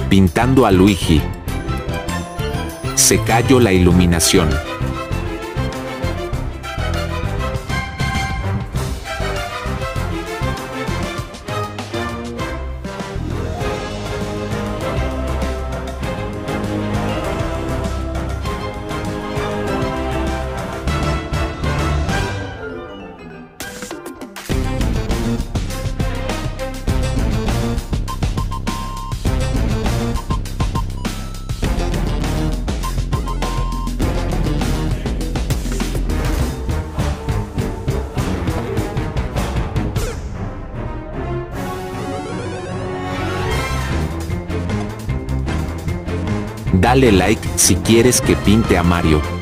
Pintando a Luigi. Se cayó la iluminación. Dale like si quieres que pinte a Mario.